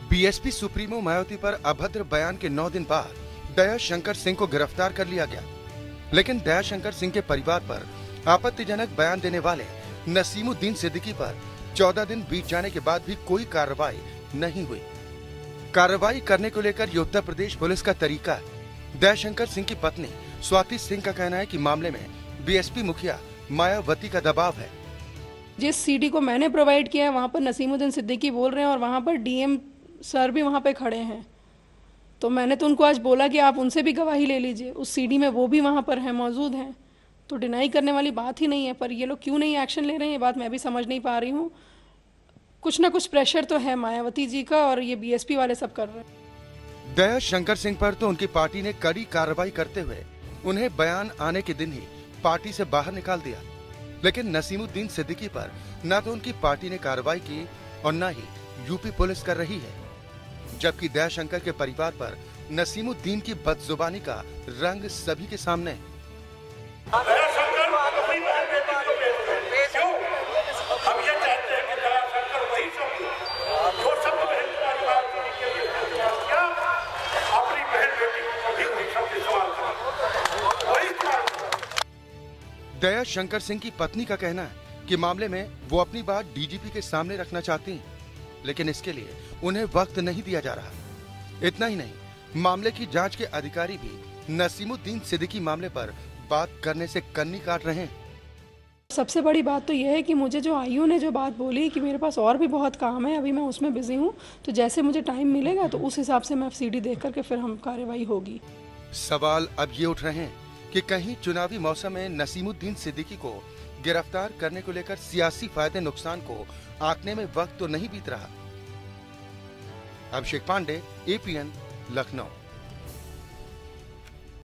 BSP supremo Mayawati पर अभद्र बयान के 9 दिन बाद दयाशंकर सिंह को गिरफ्तार कर लिया गया। लेकिन दयाशंकर सिंह के परिवार पर आपत्तिजनक बयान देने वाले नसीमुद्दीन सिद्दीकी पर 14 दिन बीत जाने के बाद भी कोई कार्रवाई नहीं हुई। कार्रवाई करने को लेकर ये उत्तर प्रदेश पुलिस का तरीका है। दयाशंकर सिंह की पत्नी स्वाति सिंह का कहना है कि मामले में बीएसपी मुखिया मायावती का दबाव है। जिस सीडी को मैंने प्रोवाइड किया है वहाँ पर नसीमुद्दीन सिद्दीकी बोल रहे हैं और वहाँ पर डीएम सर भी वहाँ पे खड़े हैं। तो मैंने तो उनको आज बोला कि आप उनसे भी गवाही ले लीजिए, उस सीडी में वो भी वहाँ पर हैं, मौजूद हैं। तो डिनाई करने वाली बात ही नहीं है, पर ये लोग क्यों नहीं एक्शन ले रहे हैं ये बात मैं भी समझ नहीं पा रही हूँ। कुछ ना कुछ प्रेशर तो है मायावती जी का और ये बीएसपी वाले सब कर रहे हैं। दयाशंकर सिंह पर तो उनकी पार्टी ने कड़ी कार्रवाई करते हुए उन्हें बयान आने के दिन ही पार्टी से बाहर निकाल दिया। लेकिन नसीमुद्दीन सिद्दीकी पर न तो उनकी पार्टी ने कार्रवाई की और न ही यूपी पुलिस कर रही है। जबकि दयाशंकर के परिवार पर नसीमुद्दीन की बदजुबानी का रंग सभी के सामने है। दयाशंकर सिंह की पत्नी का कहना है कि मामले में वो अपनी बात डीजीपी के सामने रखना चाहती हैं, लेकिन इसके लिए उन्हें वक्त नहीं दिया जा रहा। इतना ही नहीं, मामले की जांच के अधिकारी भी नसीमुद्दीन सिद्दीकी मामले पर बात करने से कन्नी काट रहे हैं। सबसे बड़ी बात तो यह है कि मुझे जो आईओ ने जो बात बोली कि मेरे पास और भी बहुत काम है, अभी मैं उसमें बिजी हूँ, तो जैसे मुझे टाइम मिलेगा तो उस हिसाब से मैं सीडी देख करके फिर हम कार्रवाई होगी। सवाल अब ये उठ रहे हैं कि कहीं चुनावी मौसम में नसीमुद्दीन सिद्दीकी को गिरफ्तार करने को लेकर सियासी फायदे नुकसान को आंकने में वक्त तो नहीं बीत रहा। अभिषेक पांडे, एपीएन, लखनऊ।